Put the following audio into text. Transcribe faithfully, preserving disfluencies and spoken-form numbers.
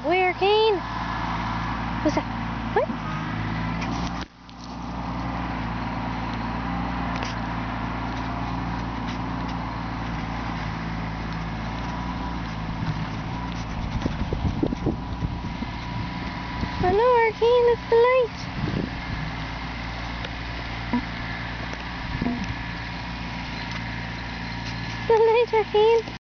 Where, Kane? What's that? What? I know, Arcane, it's the light. The light, Arcane.